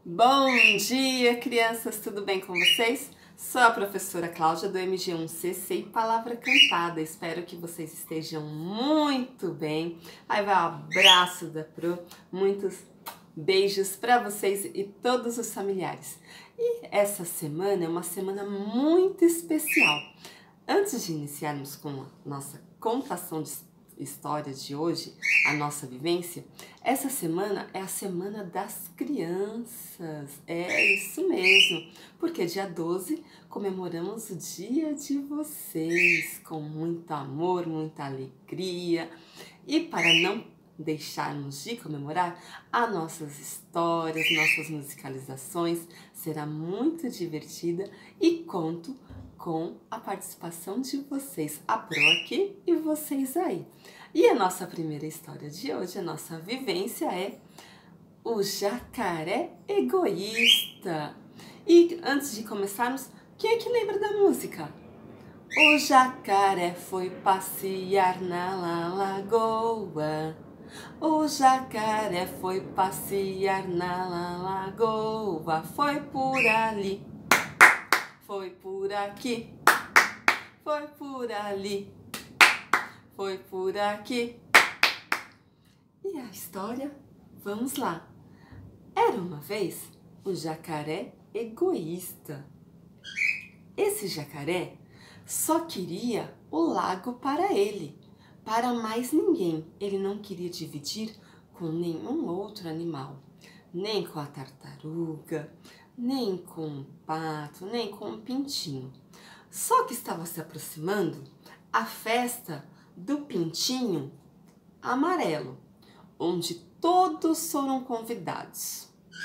Bom dia, crianças! Tudo bem com vocês? Sou a professora Cláudia do MG1CC e Palavra Cantada. Espero que vocês estejam muito bem. Aí vai o abraço da Pro, muitos beijos para vocês e todos os familiares. E essa semana é uma semana muito especial. Antes de iniciarmos com a nossa contação de história de hoje, a nossa vivência, essa semana é a Semana das Crianças. É isso mesmo, porque dia 12 comemoramos o dia de vocês, com muito amor, muita alegria. E para não deixarmos de comemorar, as nossas histórias, nossas musicalizações será muito divertida e conto com a participação de vocês, a Pro aqui e vocês aí. E a nossa primeira história de hoje, a nossa vivência é o jacaré egoísta. E antes de começarmos, quem é que lembra da música? O jacaré foi passear na lagoa. O jacaré foi passear na lagoa. Foi por ali, foi por aqui, foi por ali, foi por aqui. E a história? Vamos lá. Era uma vez um jacaré egoísta. Esse jacaré só queria o lago para ele, para mais ninguém. Ele não queria dividir com nenhum outro animal, nem com a tartaruga, nem com o pato, nem com o pintinho. Só que estava se aproximando a festa do pintinho amarelo, onde todos foram convidados.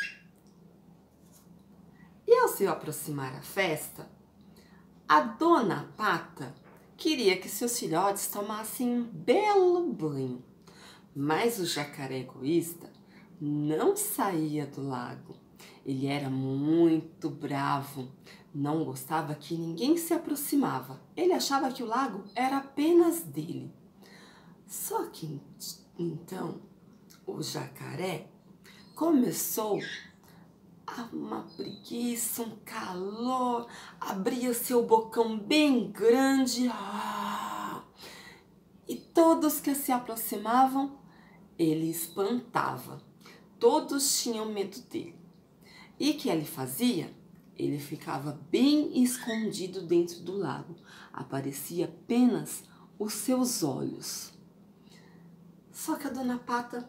E ao se aproximar a festa, a dona Pata queria que seus filhotes tomassem um belo banho, mas o jacaré egoísta não saía do lago. Ele era muito bravo, não gostava que ninguém se aproximava. Ele achava que o lago era apenas dele. Só que então o jacaré começou uma preguiça, um calor, abria seu bocão bem grande e todos que se aproximavam, ele espantava. Todos tinham medo dele. E o que ele fazia? Ele ficava bem escondido dentro do lago. Aparecia apenas os seus olhos. Só que a dona Pata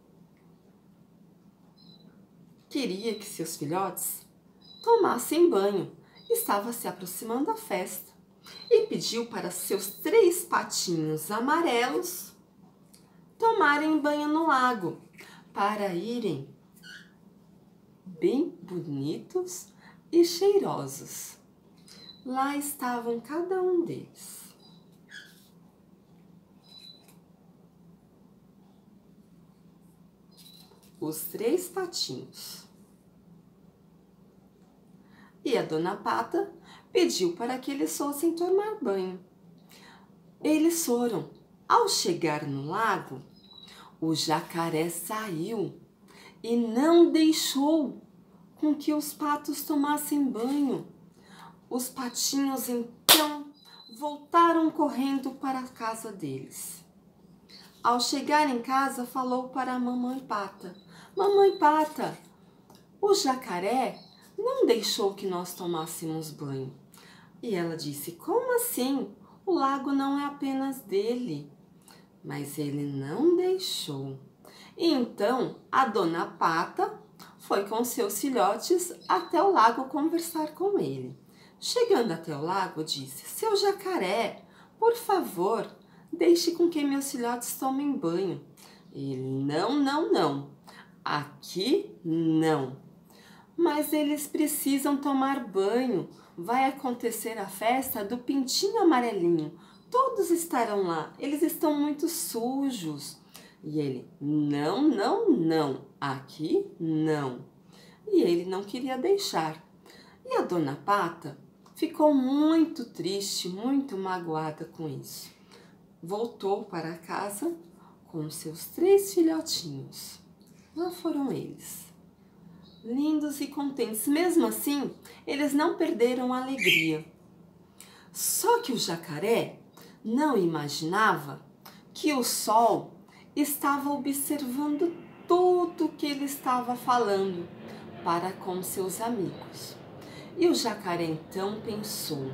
queria que seus filhotes tomassem banho. Estava se aproximando da festa e pediu para seus 3 patinhos amarelos tomarem banho no lago para irem bem bonitos e cheirosos. Lá estavam cada um deles. Os 3 patinhos. E a dona Pata pediu para que eles fossem tomar banho. Eles foram. Ao chegar no lago, o jacaré saiu e não deixou com que os patos tomassem banho. Os patinhos então voltaram correndo para a casa deles. Ao chegar em casa, falou para a mamãe Pata: Mamãe Pata, o jacaré não deixou que nós tomássemos banho. E ela disse: Como assim? O lago não é apenas dele. Mas ele não deixou. E então a dona Pata foi com seus filhotes até o lago conversar com ele. Chegando até o lago, disse: Seu jacaré, por favor, deixe com que meus filhotes tomem banho. Ele: Não, não, não. Aqui não. Mas eles precisam tomar banho. Vai acontecer a festa do pintinho amarelinho. Todos estarão lá. Eles estão muito sujos. E ele: Não, não, não. Aqui não. E ele não queria deixar. E a dona Pata ficou muito triste, muito magoada com isso. Voltou para casa com seus 3 filhotinhos. Lá foram eles. lindos e contentes. Mesmo assim, eles não perderam a alegria. Só que o jacaré não imaginava que o sol estava observando tudo que ele estava falando para com seus amigos. E o jacaré então pensou: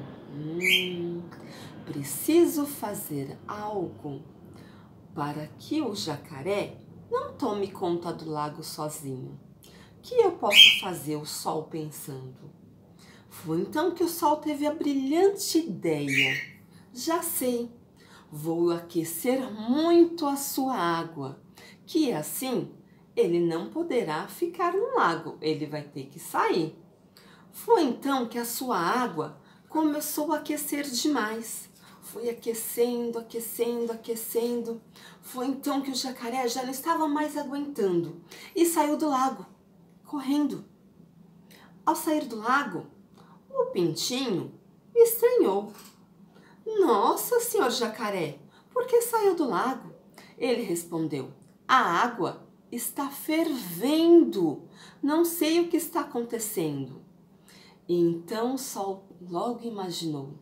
preciso fazer algo para que o jacaré não tome conta do lago sozinho. O que eu posso fazer? O sol pensando. Foi então que o sol teve a brilhante ideia. Já sei, vou aquecer muito a sua água, que assim ele não poderá ficar no lago, ele vai ter que sair. Foi então que a sua água começou a aquecer demais. Foi aquecendo, aquecendo, aquecendo. Foi então que o jacaré já não estava mais aguentando e saiu do lago, correndo. Ao sair do lago, o pintinho estranhou. Nossa, senhor jacaré, por que saiu do lago? Ele respondeu: a água está fervendo. Não sei o que está acontecendo. E então o sol logo imaginou: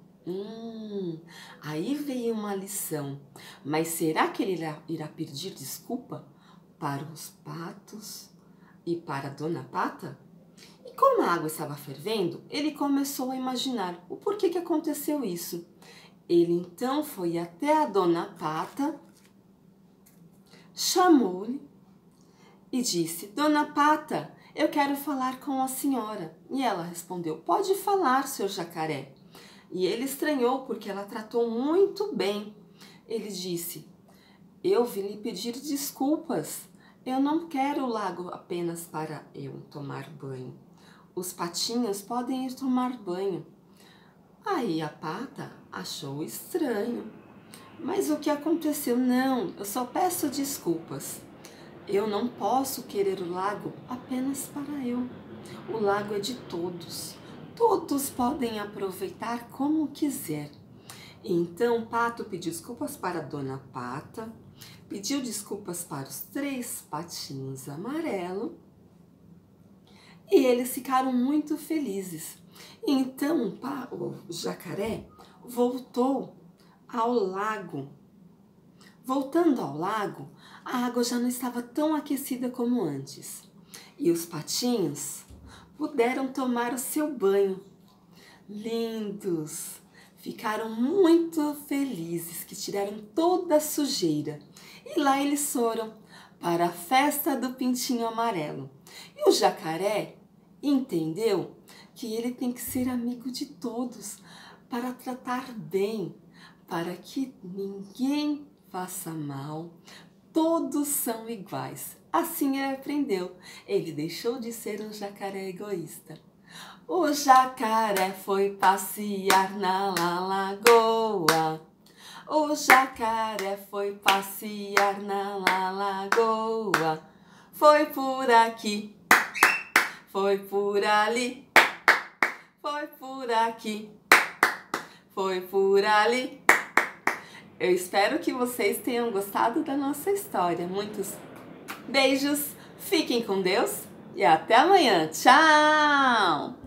aí veio uma lição. Mas será que ele irá pedir desculpa para os patos e para a Dona Pata? E como a água estava fervendo, ele começou a imaginar o porquê que aconteceu isso. Ele então foi até a Dona Pata, chamou-lhe e disse: Dona Pata, eu quero falar com a senhora. E ela respondeu: pode falar, seu jacaré. E ele estranhou porque ela tratou muito bem. Ele disse: eu vim lhe pedir desculpas. Eu não quero o lago apenas para eu tomar banho. Os patinhos podem ir tomar banho. Aí a Pata achou estranho. Mas o que aconteceu? Não, eu só peço desculpas. Eu não posso querer o lago apenas para eu. O lago é de todos. Todos podem aproveitar como quiser. Então o pato pediu desculpas para a Dona Pata, pediu desculpas para os 3 patinhos amarelos e eles ficaram muito felizes. Então o jacaré voltou ao lago. Voltando ao lago, a água já não estava tão aquecida como antes e os patinhos puderam tomar o seu banho. Lindos! Ficaram muito felizes que tiraram toda a sujeira. E lá eles foram para a festa do pintinho amarelo. E o jacaré entendeu que ele tem que ser amigo de todos para tratar bem, para que ninguém faça mal. Todos são iguais. Assim ele aprendeu. Ele deixou de ser um jacaré egoísta. O jacaré foi passear na lagoa. O jacaré foi passear na lagoa. Foi por aqui, foi por ali, foi por aqui, foi por ali. Eu espero que vocês tenham gostado da nossa história. Muitos beijos, fiquem com Deus e até amanhã. Tchau!